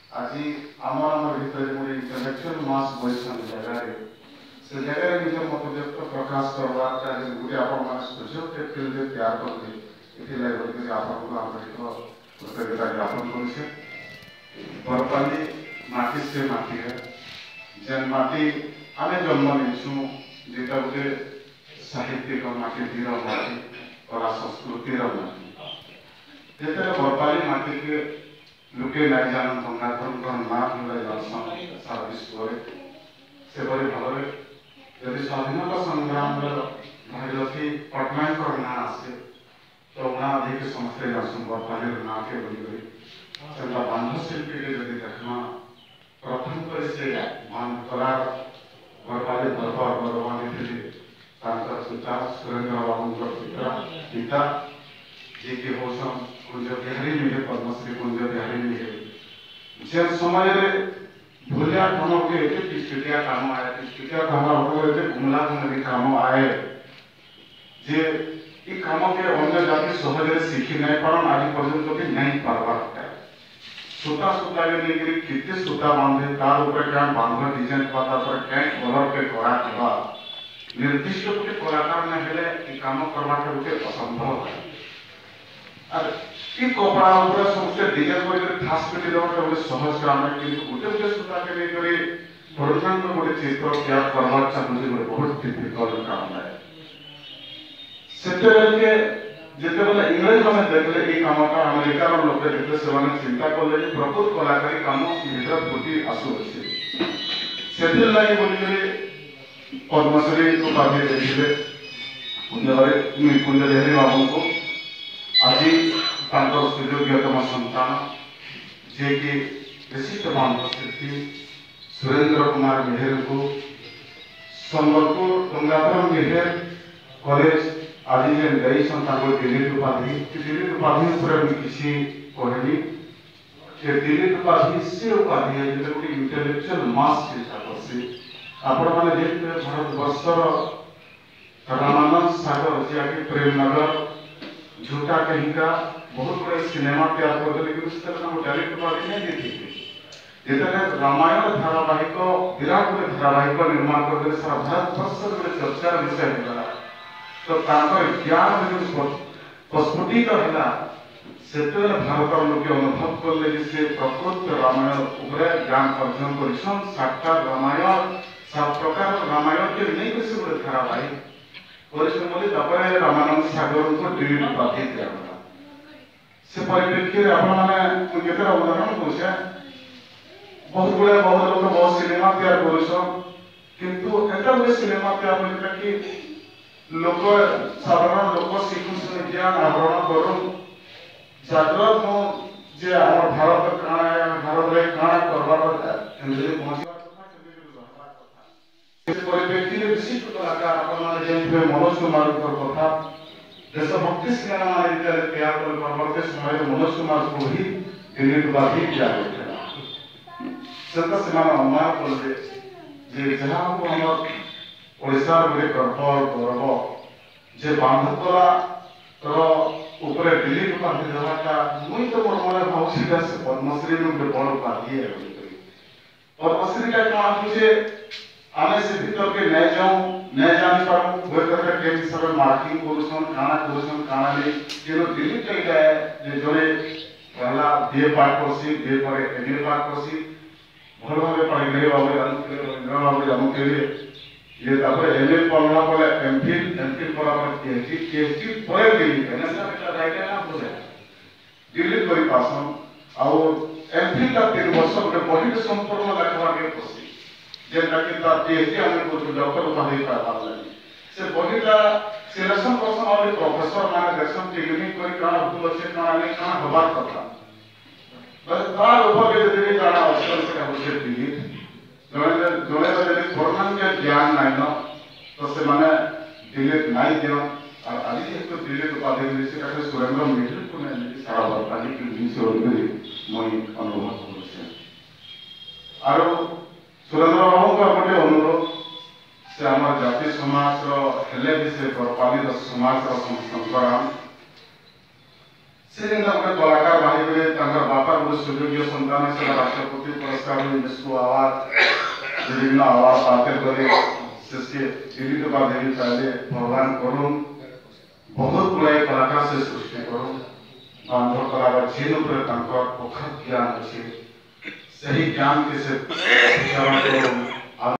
आज आम भीतर गोटे इंटेलेक्चुअल मास बसन जगह से जगह निज मत व्यक्त प्रकाश करवार गोटे आप सुजोग फील्ड तैयार करेंगे ये आपको आंतरिक कृतज्ञता ज्ञापन करुचे। बरपाली माटी से माटी है जेन माटी आम जन्म नहीं जेटा गोटे साहित्यिक माटी वीर माटी कला संस्कृतिर माटी जिते बरपाली माटी के लोके नहीं जान गंगाधर ना जानसन सारा विश्व से भाव में यदि स्वाधीनता संग्राम भागीरथी पट्टनायक ना आसे तो ना अधिक समस्ते जानसन बरपाली ना के बोली बांध शिल्पी के जब देखना प्रथम कर से बांध कला बरपाली दरबार बरवानी थे पिता सुरेंद्र बाबू पिता जी के होसन कुंज बिहारी मिले पद्मश्री कुंज बिहारी मिले जे समय भूलिया काम के पिछटिया काम आए पिछटिया काम गुमला गुमरी काम आए जे ई काम के अन्य जाति सहज शिखी नहीं पारन आज पर्यंत भी नहीं पारबार सूता सूता लेकर कितने सूता बांधे तार ऊपर क्या बांधवा डिजाइन पाता पर क्या कलर पे करा केबा निर्दिष्ट गोटे कलाकार न हेले ई काम करबा के गोटे असंभव है। और ई कपड़ा ऊपर समस्त डिजाइन कर खास पेटी देबा के गोटे सहज काम है किंतु गोटे गोटे सूता के लेकर पूर्णांग गोटे चित्र तैयार करबा चाहूँ गोटे बहुत डिफिकल्ट काम है। से जिते बेले इंग्रेज मैंने देखले ये कमटा अमेरिकार लोक देखले से चिंता कले प्रकृत कलाकारी कम भर फुटी आसुच्छे से बोली पद्मश्री उपाधि देखिले कुंज बिहारी बाबू को आज सुयोग्यतम सन्तान जे कि विशिष्ट बांध शिल्पी सुरेंद्र कुमार मेहर को संबलपुर गंगाधर मेहर कॉलेज आज दिल्ली उपाधि किसी कहनी दिल्ली उपाधि से उपाधि है जो गोटे इंटेलेक्चुअल मास से आपण मैंने देखते भारत वर्षर रामानंद सागर जहाँकि प्रेमनगर झूठा कहिका बहुत बड़े सिनेमा तैयार करते डायरेक्ट उपाधि नहीं देती जिते रामायण धारावाहिक विराट गोटे धारावाहिक निर्माण करते सारा भारत वर्ष गोटे चर्चार विषय है तो ज्ञान जो प्रस्फुटित है से भारत लोग अनुभव कले से प्रकृत रामायण ज्ञान अर्जन कर साक्षात रामायण 7 प्रकार रामायण के नहीं किसी गोटे धारावाहिक रामानंद सागर को डिलीट उपाधि दिया से परिप्रेक्षी आपने उदाहरण कौशे बहुत गुड़ा बहुत लोग बहुत सिनेमा तैयार किंतु एटा गोटे सिनेमा तैयार होता कि लोक साधारण लोक शिखुन ज्ञान आहरण करूँ जागृत हो जे आम भारत भारत में काण करवा परिप्रेक्षी विशिष्ट कलाकार अपने मनोज कुमार कथा देशभक्ति सिनेमा तैयार कर समय मनोज कुमार को ही दिल्ली उपाधि दिया अनुमान कले जहाँ को हम ओडिशा गोटे गर्व गौरव जे बांधकला ऊपर दिल्ली उपाधि देवाटा मुई तो मोर मन भावसी से पद्मश्री गोटे बड़ उपाधि है पद्मश्री का कौन आसे आम से भीतर के नहीं जाऊँ नहीं जानी पारूँ हुए करके के हिसाब से मार्किंग करुछन काना नहीं कि दिल्ली कईटा है जो पहला बीए पाठ करसी बीए पर एमए पाठ करसी भल भाव पढ़े बाबू जानू के ये एमए पढ़ला पड़े एमफिल पढ़ा पड़े पीएचडी पर दिल्ली कर पासन आउ एमफिल का 3 वर्ष गोटे बही संपूर्ण लेखवा के पसी जेटा कि पीएचडी आम डॉक्टर उपाधि पाइबार लगे से बहीटा सिलेक्शन पर्सन और प्रोफेसर माने देखसन टेक्निक करी काना भूल अच्छे काना नहीं काना हबार कथा बस तार ऊपर के जति काना अवसर से होचे पीड़ित जड़े पूर्णांग ज्ञान नाइन तो से माने डिलीट नाई दियो और आज एक डिलीट उपाधि मिली सुरेंद्र मेहर को नहीं सारा बरपाली की जिनसे मैं अनुभव कर सुरेंद्र बाबू का गोटे अनुरोध से आम जाति समाज हेले भी से बरपाली समाज संग्राम से जेनता गोटे कलाकार बाहरी गले तांकर बापा गोटे सुयोग्य संतान से राष्ट्रपति पुरस्कार यूनेस्को अवार्ड विभिन्न अवार्ड पाते गले से दिल्ली तो बाद देवी पहले भगवान करुण बहुत गुड़ाई कलाकार से सृष्टि करूँ आंध्र कलाकार जेन उपर तांकर प्रखर ज्ञान अच्छे सही ज्ञान के से